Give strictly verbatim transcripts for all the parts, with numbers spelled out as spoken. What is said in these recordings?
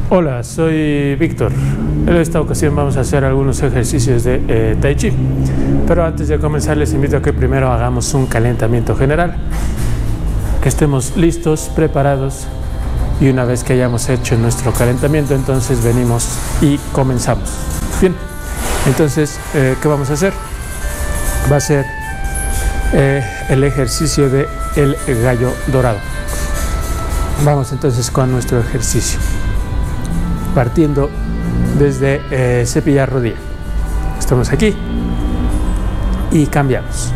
Hola, soy Víctor. En esta ocasión vamos a hacer algunos ejercicios de eh, Tai Chi. Pero antes de comenzar les invito a que primero hagamos un calentamiento general. Que estemos listos, preparados. Y una vez que hayamos hecho nuestro calentamiento, entonces venimos y comenzamos. Bien, entonces, eh, ¿qué vamos a hacer? Va a ser eh, el ejercicio de el gallo dorado. Vamos entonces con nuestro ejercicio. Partiendo desde eh, cepillar rodilla. Estamos aquí y cambiamos.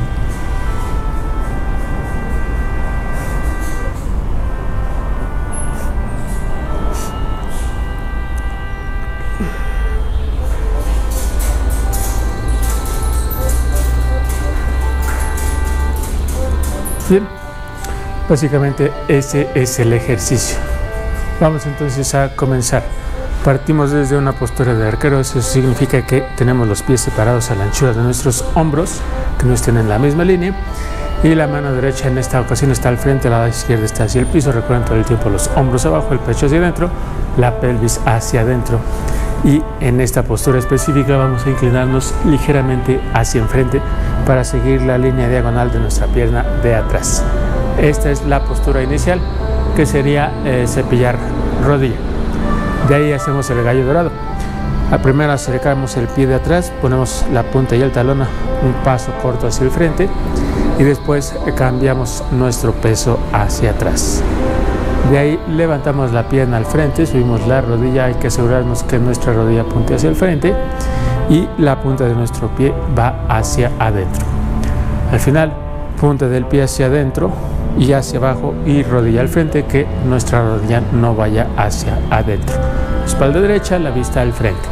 Bien, básicamente ese es el ejercicio. Vamos entonces a comenzar. Partimos desde una postura de arquero. Eso significa que tenemos los pies separados a la anchura de nuestros hombros, que no estén en la misma línea, y la mano derecha en esta ocasión está al frente, la izquierda está hacia el piso. Recuerden todo el tiempo los hombros abajo, el pecho hacia adentro, la pelvis hacia adentro, y en esta postura específica vamos a inclinarnos ligeramente hacia enfrente para seguir la línea diagonal de nuestra pierna de atrás. Esta es la postura inicial, que sería eh, cepillar rodilla. De ahí hacemos el gallo dorado. A primero acercamos el pie de atrás, ponemos la punta y el talón un paso corto hacia el frente y después cambiamos nuestro peso hacia atrás. De ahí levantamos la pierna al frente, subimos la rodilla, hay que asegurarnos que nuestra rodilla apunte hacia el frente y la punta de nuestro pie va hacia adentro. Al final, punta del pie hacia adentro y hacia abajo y rodilla al frente, que nuestra rodilla no vaya hacia adentro. Espalda derecha, la vista al frente.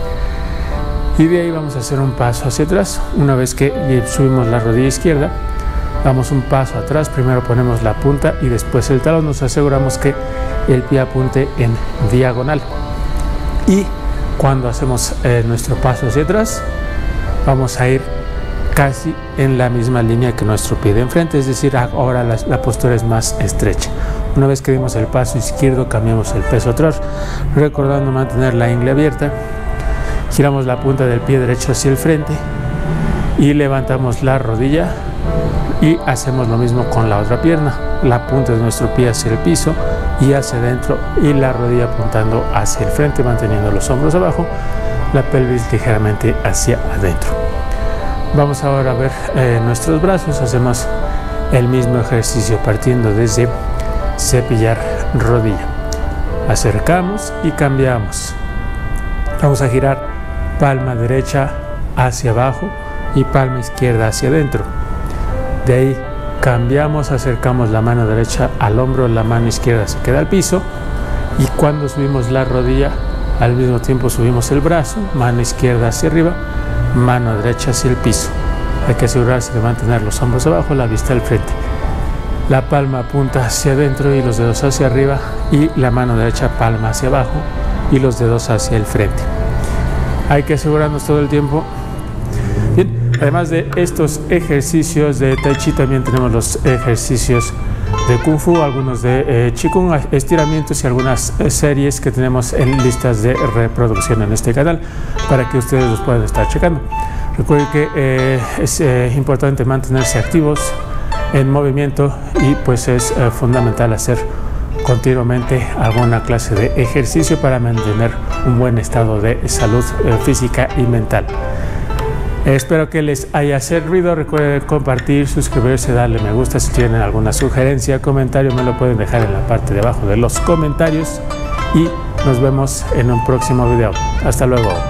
Y de ahí vamos a hacer un paso hacia atrás. Una vez que subimos la rodilla izquierda, damos un paso atrás. Primero ponemos la punta y después el talón. Nos aseguramos que el pie apunte en diagonal. Y cuando hacemos eh, nuestro paso hacia atrás, vamos a ir casi en la misma línea que nuestro pie de enfrente, es decir, ahora la, la postura es más estrecha. Una vez que dimos el paso izquierdo, cambiamos el peso atrás, recordando mantener la ingle abierta, giramos la punta del pie derecho hacia el frente y levantamos la rodilla y hacemos lo mismo con la otra pierna, la punta de nuestro pie hacia el piso y hacia adentro y la rodilla apuntando hacia el frente, manteniendo los hombros abajo, la pelvis ligeramente hacia adentro. Vamos ahora a ver eh, nuestros brazos. Hacemos el mismo ejercicio partiendo desde cepillar rodilla. Acercamos y cambiamos. Vamos a girar palma derecha hacia abajo y palma izquierda hacia adentro. De ahí cambiamos, acercamos la mano derecha al hombro, la mano izquierda se queda al piso y cuando subimos la rodilla al mismo tiempo subimos el brazo, mano izquierda hacia arriba, mano derecha hacia el piso. Hay que asegurarse de mantener los hombros abajo, la vista al frente. La palma apunta hacia adentro y los dedos hacia arriba y la mano derecha palma hacia abajo y los dedos hacia el frente. Hay que asegurarnos todo el tiempo. Bien, además de estos ejercicios de Tai Chi, también tenemos los ejercicios de Kung Fu, algunos de eh, Qigong, estiramientos y algunas eh, series que tenemos en listas de reproducción en este canal para que ustedes los puedan estar checando. Recuerden que eh, es eh, importante mantenerse activos en movimiento y pues es eh, fundamental hacer continuamente alguna clase de ejercicio para mantener un buen estado de salud eh, física y mental. Espero que les haya servido. Recuerden compartir, suscribirse, darle me gusta. Si tienen alguna sugerencia, comentario, me lo pueden dejar en la parte de abajo de los comentarios. Y nos vemos en un próximo video. Hasta luego.